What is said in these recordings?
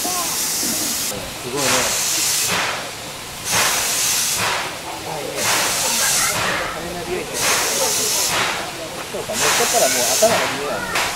すごいね。そうか、乗っちゃったらもう頭が見えないね。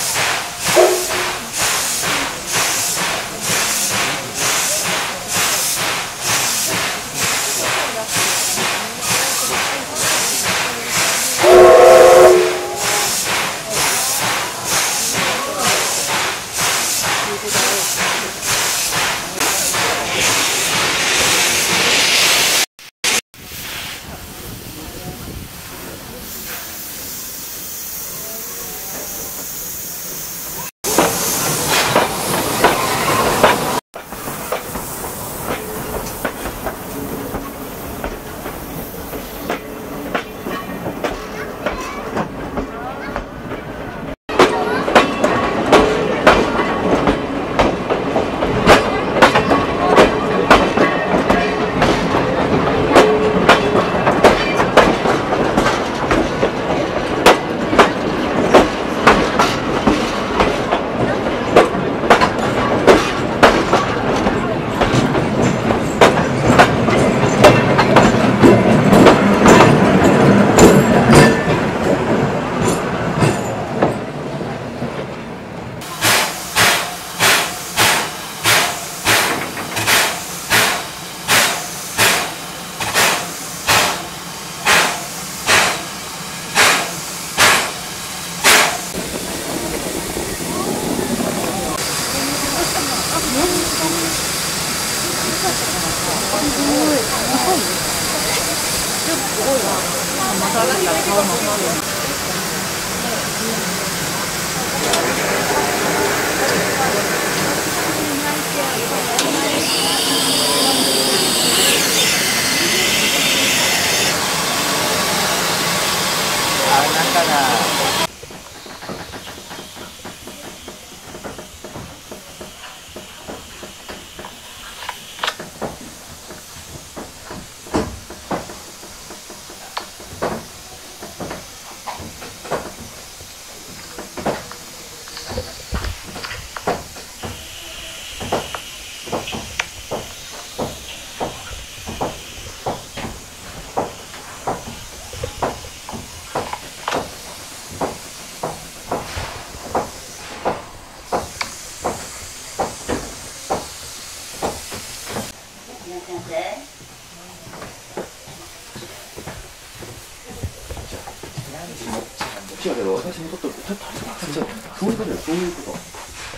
違うけど、私もちょっと、そういうことよ、そういうこと。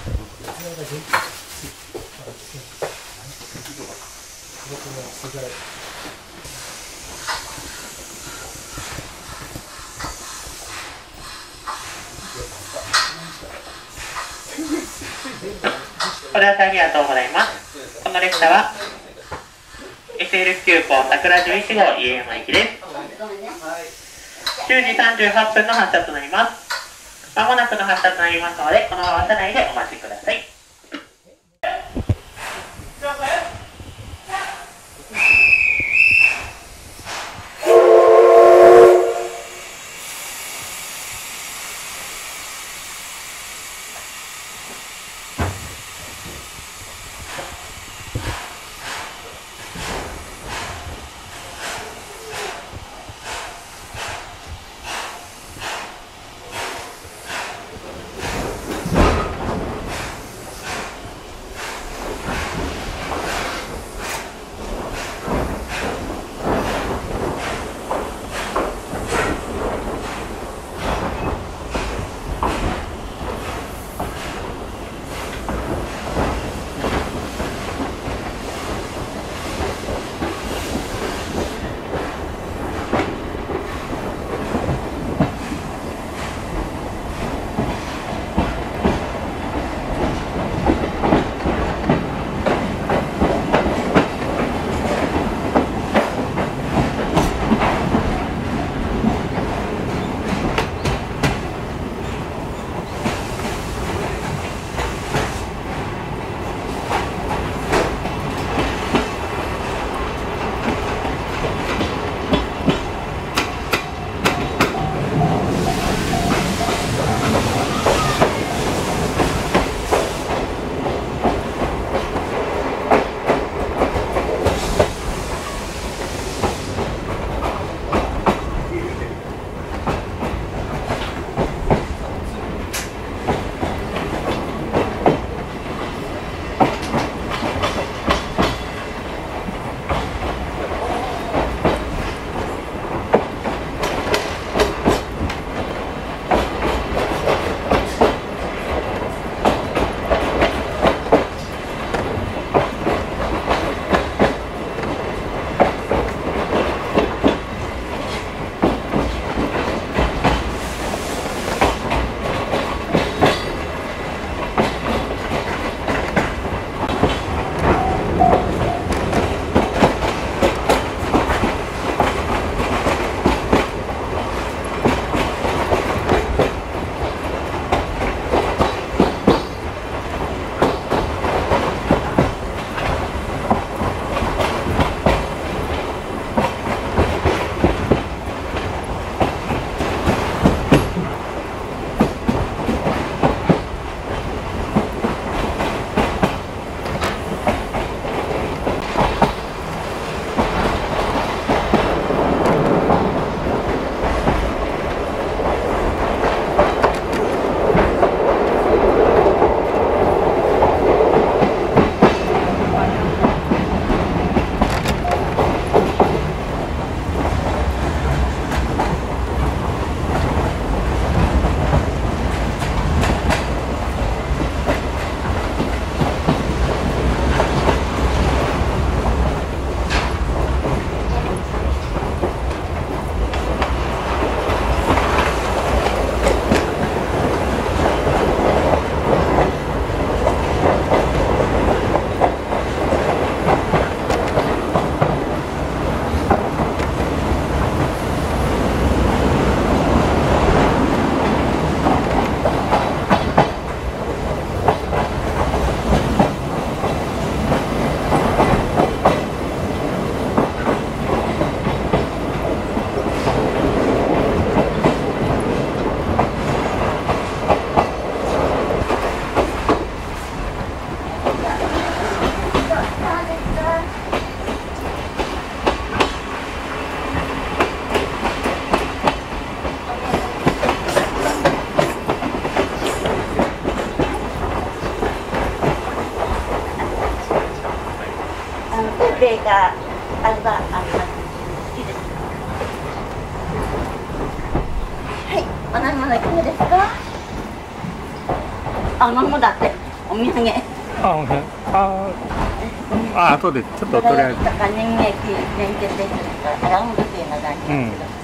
ご乗車ありがとうございます。この列車は SL 急行桜11号家山行きです。10時38分の発車となります。まもなくの発車となりますので、このまま車内でお待ちください。 例があればあります。いいですか。はい、お飲み物いかがですか。あ、飲み物だってお土産。 あ、後でちょっととりあえず。 人間駅連結電車ですから、アラウンドというのがありますけど。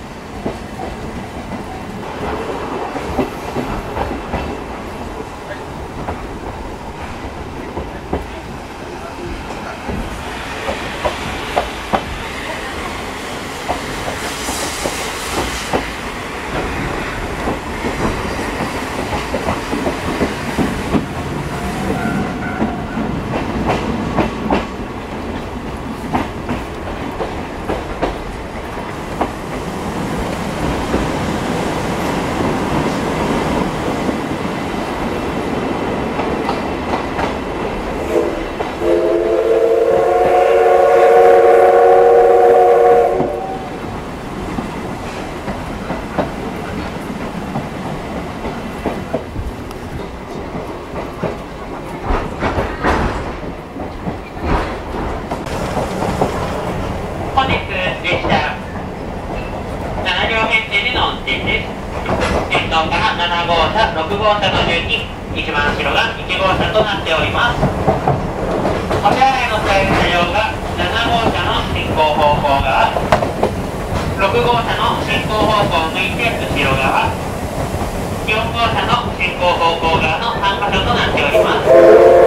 本日列車7両編成での運転です。先頭から7号車、6号車の順に一番後ろが1号車となっております。お手洗いの使える車両が7号車の進行方向側、6号車の進行方向を向いて後ろ側、4号車の進行方向側の3カ所となっております。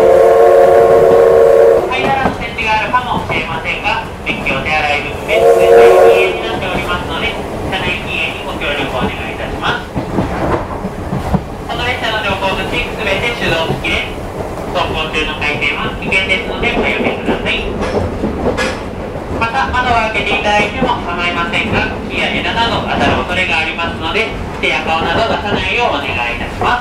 階段の設置があるかもしれませんが、デッキお手洗い部分で全体禁煙になっておりますので、車内禁煙にご協力をお願いいたします。この列車の乗降口すべて手動式です。走行中の回転は危険ですのでおやめください。また窓を開けていただいても構いませんが、木や枝など当たる恐れがありますので、手や顔など出さないようお願いいたします。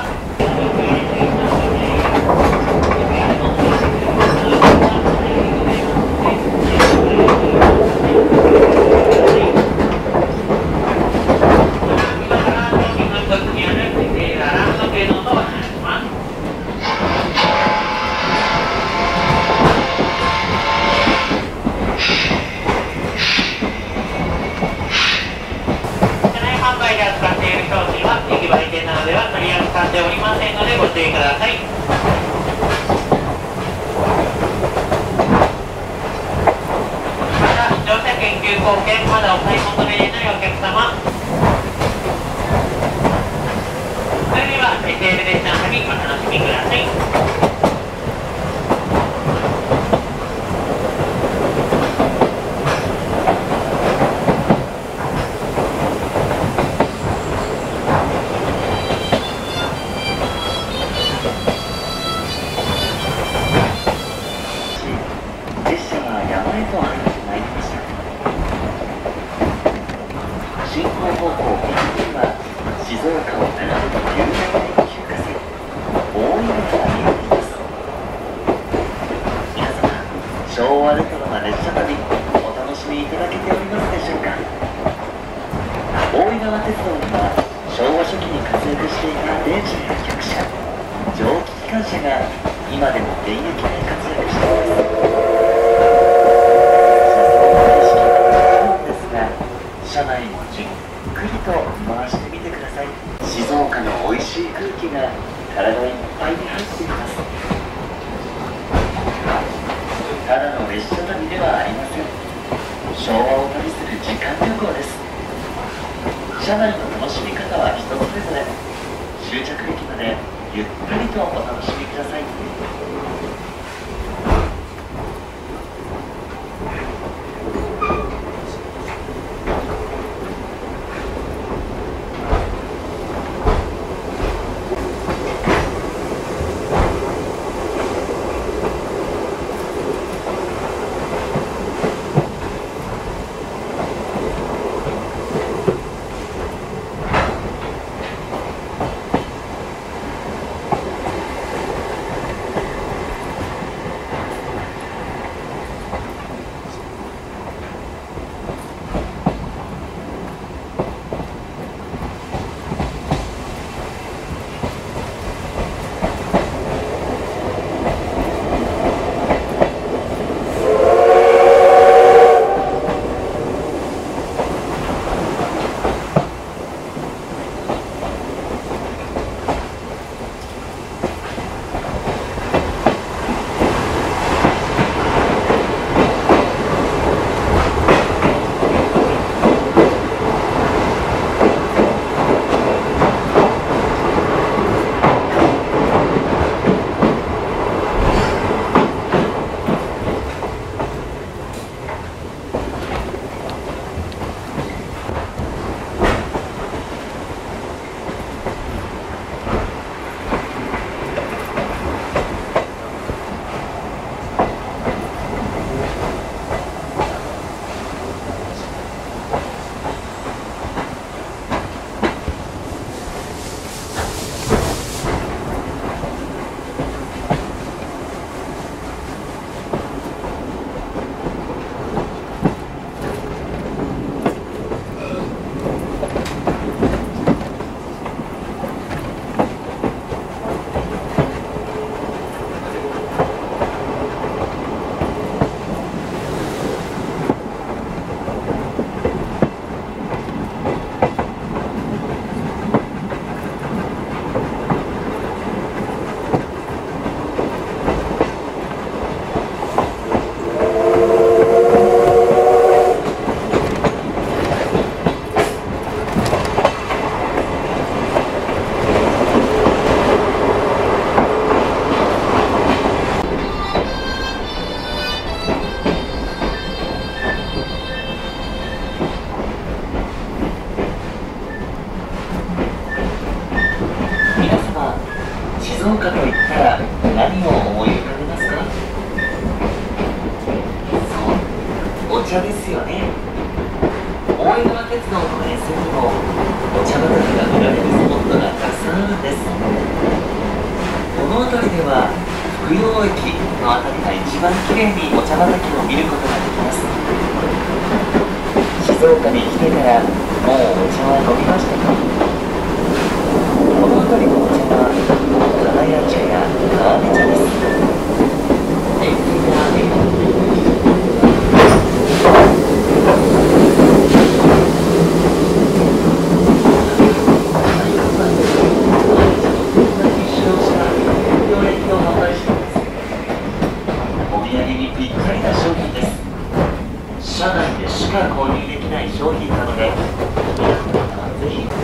っておりませんのでご注意ください。また乗車券急行券まだお買い求めでないお客様、それでは SL 列車の旅お楽しみください。車内の楽しみ方は人それぞれ。終着駅までゆったりとお楽しみください。静岡といったら何を思い浮かべますか？そう、お茶ですよね。大井川鉄道の沿線にもお茶畑が見られるスポットがたくさんあるんです。この辺りでは福陽駅の辺りが一番きれいにお茶畑を見ることができます。静岡に来てからもうお茶は飲みましたか？この辺りのお茶は花屋茶や川根茶です。塩分が土産にぴったりな商品です。車内でしか購入できない商品なので、皆様ぜひ。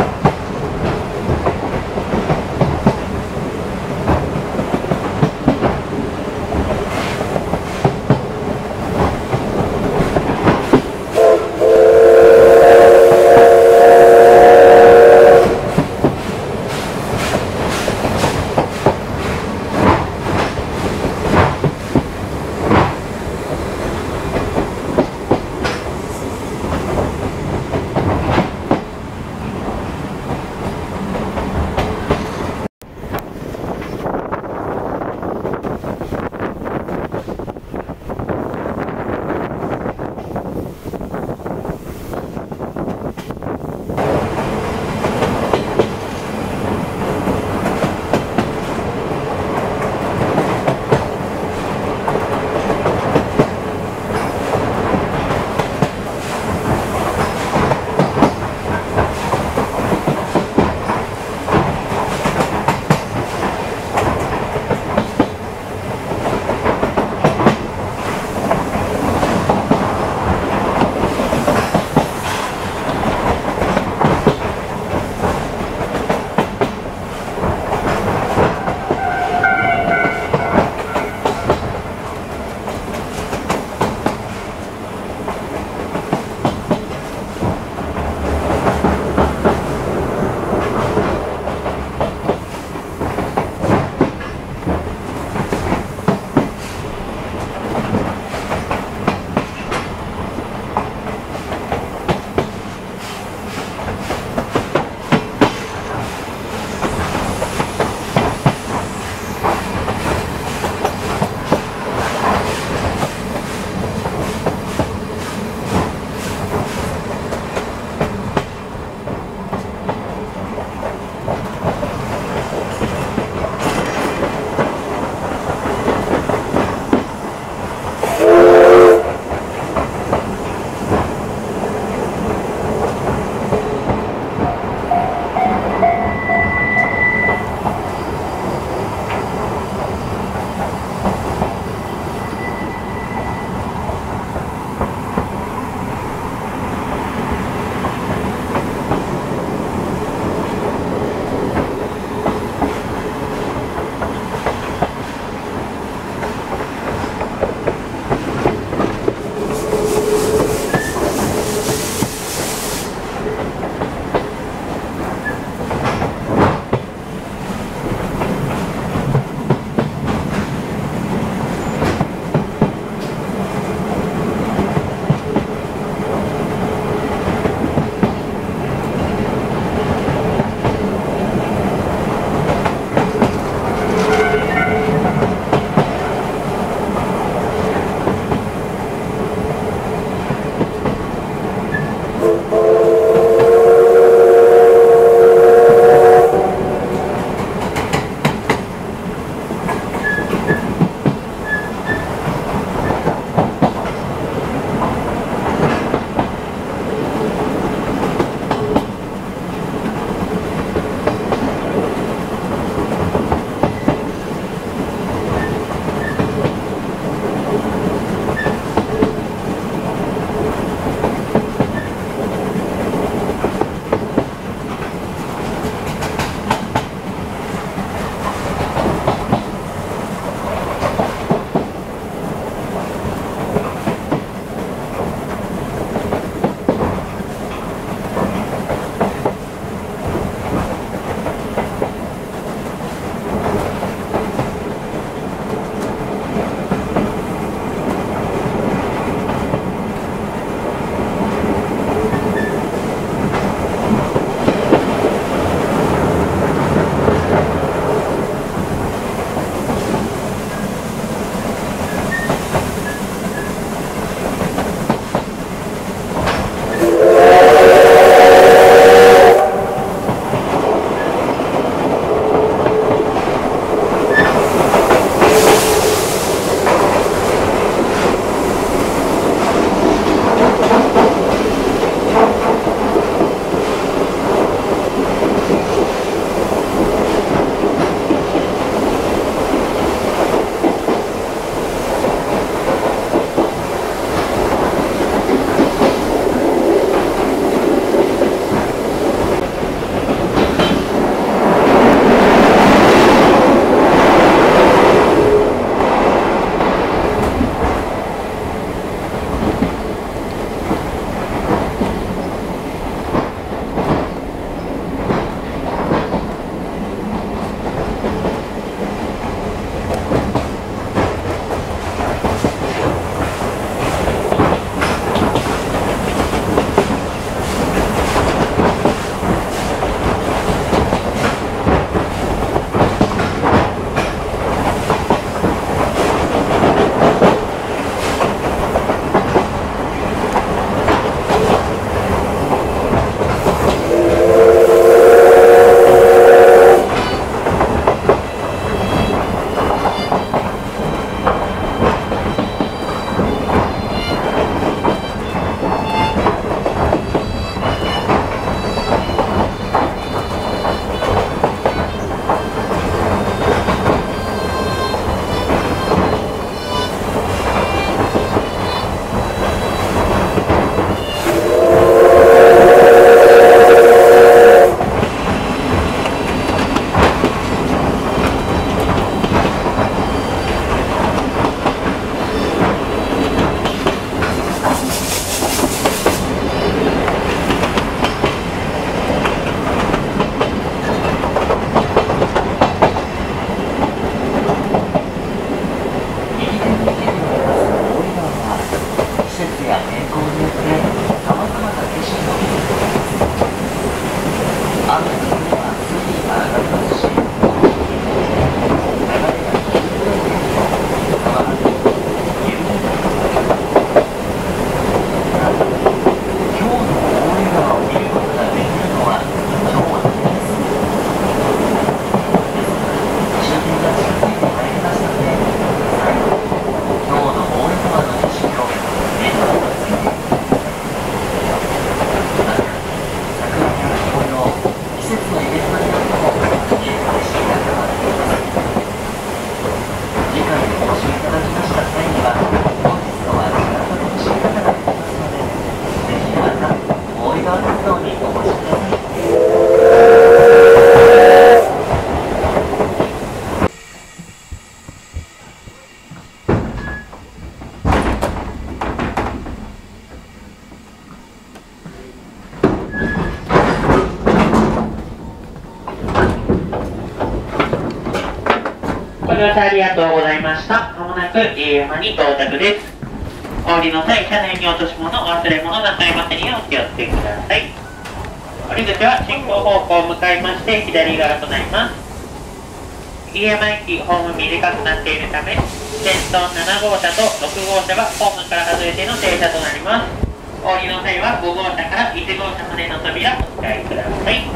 乗車ありがとうございました。まもなく家山に到着です。お降りの際、車内に落とし物、忘れ物なさいませにお気をつけください。降り口は進行方向向かいまして左側となります。家山駅ホーム短くなっているため、先頭7号車と6号車はホームから外れての停車となります。お降りの際は5号車から1号車までの扉お使いください。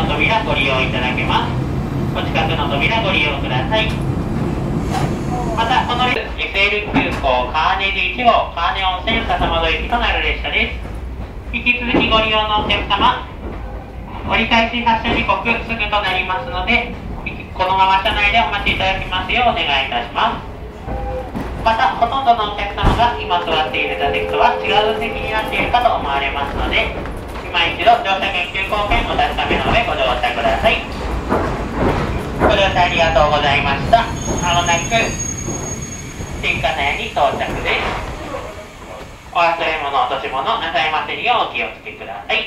の扉ご利用いただけます。お近くの扉ご利用ください。また、この SL 急行川根寺1号川根温泉笹窓行きとなる列車です。引き続きご利用のお客様、折り返し発車時刻すぐとなりますので、このまま車内でお待ちいただきますようお願いいたします。また、ほとんどのお客様が今座っている座席とは違う席になっているかと思われますので、今一度乗車券急行券お確かめの上ご乗車ください。ご乗車ありがとうございました。まもなく新金谷に到着です。お忘れ物、落とし物なさいませるようお気をつけください。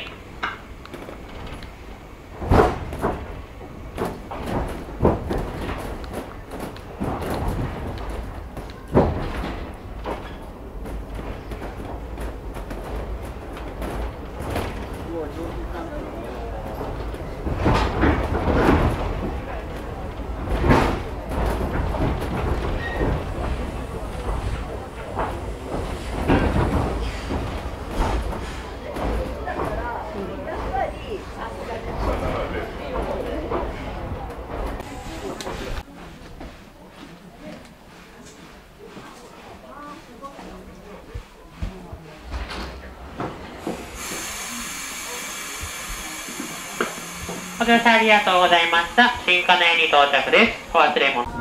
ご乗車ありがとうございました。新金谷に到着です。お忘れ物。